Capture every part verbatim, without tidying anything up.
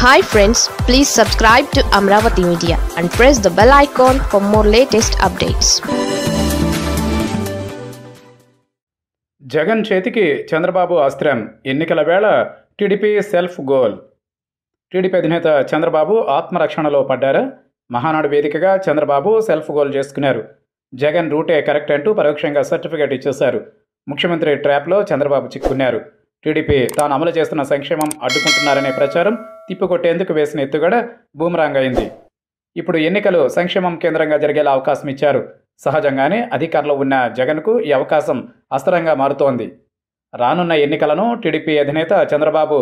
Hi friends, please subscribe to Amaravathi Media and press the bell icon for more latest updates. Jagan చేతికి చంద్రబాబు అస్త్రం ఎన్నికల వేళ TDP self goal. TDP అధినేత చంద్రబాబు ఆత్మరక్షణలో పడ్డారా? మహానాడు వేదికగా చంద్రబాబు సెల్ఫ్ గోల్ చేసుకున్నారు. జగన్ రూటే కరెక్ట్ అంటూ పరోక్షంగా సర్టిఫికేట్ ఇచ్చేశారు. ముఖ్యమంత్రి ట్రాప్లో చంద్రబాబు చిక్కున్నారు. టీడీపీ తాను అమలు చేస్తున్న సంక్షేమం అడ్డుకుంటున్నారనే ప్రచారం తిప్పికొట్టేందుకు వేసిన ఎత్తుగడ బూమరాంగ్ అయింది. ఇప్పుడు ఎన్నికలు సంక్షేమం కేంద్రంగా జరిగేలా అవకాశం ఇచ్చారు. సహజంగానే అధికారంలో ఉన్న జగన్కు ఈ అవకాశం అస్త్రంగా మారుతోంది. రానున్న ఎన్నికలను టీడీపీ అధినేత చంద్రబాబు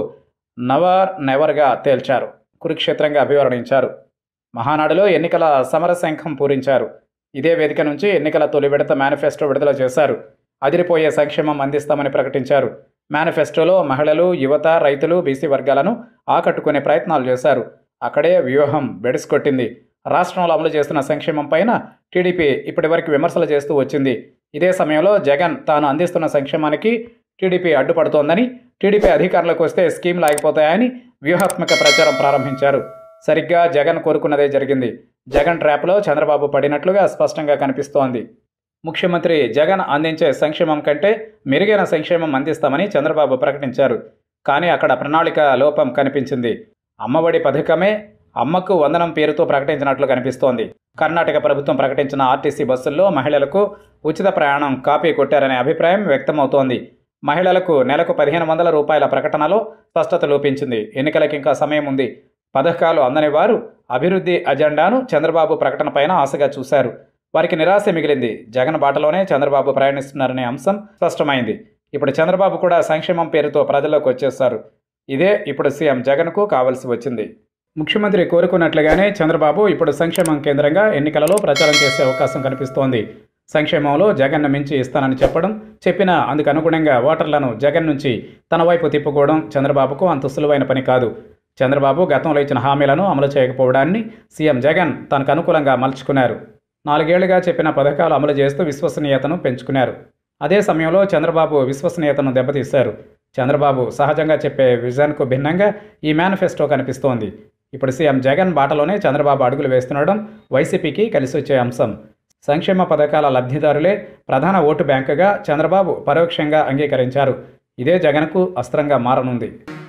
నవర్ నెవర్గా తేల్చారు. కురుక్షేత్రంగా అభివర్ణించారు. మహానాడులో ఎన్నికల సమరశంఖం పూరించారు. ఇదే వేదిక నుంచి ఎన్నికల తొలి విడత మేనిఫెస్టో విడుదల చేశారు. అదిరిపోయే సంక్షేమం అందిస్తామని ప్రకటించారు. మేనిఫెస్టోలో మహిళలు, యువత, రైతులు, బీసీ వర్గాలను ఆకట్టుకునే ప్రయత్నాలు చేశారు. అక్కడే వ్యూహం బెడిసికొట్టింది. రాష్ట్రంలో అమలు చేస్తున్న సంక్షేమం పైన టీడీపీ ఇప్పటివరకు విమర్శలు చేస్తూ వచ్చింది. ఇదే సమయంలో జగన్ తాను అందిస్తున్న సంక్షేమానికి టీడీపీ అడ్డుపడుతోందని, టీడీపీ అధికారంలోకి వస్తే స్కీమ్లు ఆగిపోతాయని వ్యూహాత్మక ప్రచారం ప్రారంభించారు. సరిగ్గా జగన్ కోరుకున్నదే జరిగింది. జగన్ ట్రాప్లో చంద్రబాబు పడినట్లుగా స్పష్టంగా కనిపిస్తోంది. ముఖ్యమంత్రి జగన్ అందించే సంక్షేమం కంటే మెరుగైన సంక్షేమం అందిస్తామని చంద్రబాబు ప్రకటించారు. కానీ అక్కడ ప్రణాళిక లోపం కనిపించింది. అమ్మఒడి పథకమే అమ్మకు వందనం పేరుతో ప్రకటించినట్లు కనిపిస్తోంది. కర్ణాటక ప్రభుత్వం ప్రకటించిన ఆర్టీసీ బస్సుల్లో మహిళలకు ఉచిత ప్రయాణం కాపీ కొట్టారనే అభిప్రాయం వ్యక్తమవుతోంది. మహిళలకు నెలకు పదిహేను వందల రూపాయల ప్రకటనలో స్పష్టత లోపించింది. ఎన్నికలకు ఇంకా సమయం ఉంది. పథకాలు అందని వారు అభివృద్ధి అజెండాను చంద్రబాబు ప్రకటనపైన ఆశగా చూశారు. వారికి నిరాశ మిగిలింది. జగన్ బాటలోనే చంద్రబాబు ప్రయాణిస్తున్నారనే అంశం స్పష్టమైంది. ఇప్పుడు చంద్రబాబు కూడా సంక్షేమం పేరుతో ప్రజల్లోకి వచ్చేశారు. ఇదే ఇప్పుడు సీఎం జగన్కు కావాల్సి వచ్చింది. ముఖ్యమంత్రి కోరుకున్నట్లుగానే చంద్రబాబు ఇప్పుడు సంక్షేమం కేంద్రంగా ఎన్నికలలో ప్రచారం చేసే అవకాశం కనిపిస్తోంది. సంక్షేమంలో జగన్ను మించి ఇస్తానని చెప్పడం, చెప్పినా అందుకు అనుగుణంగా ఓటర్లను జగన్ నుంచి తన వైపు తిప్పుకోవడం చంద్రబాబుకు అంత సులువైన పని కాదు. చంద్రబాబు గతంలో ఇచ్చిన హామీలను అమలు చేయకపోవడాన్ని సీఎం జగన్ తనకు అనుకూలంగా మలుచుకున్నారు. నాలుగేళ్లుగా చెప్పిన పథకాలు అమలు చేస్తూ విశ్వసనీయతను పెంచుకున్నారు. అదే సమయంలో చంద్రబాబు విశ్వసనీయతను దెబ్బతీశారు. చంద్రబాబు సహజంగా చెప్పే విజన్కు భిన్నంగా ఈ మేనిఫెస్టో కనిపిస్తోంది. ఇప్పుడు సీఎం జగన్ బాటలోనే చంద్రబాబు అడుగులు వేస్తుండడం వైసీపీకి కలిసొచ్చే అంశం. సంక్షేమ పథకాల లబ్ధిదారులే ప్రధాన ఓటు బ్యాంకుగా చంద్రబాబు పరోక్షంగా అంగీకరించారు. ఇదే జగన్కు అస్త్రంగా మారనుంది.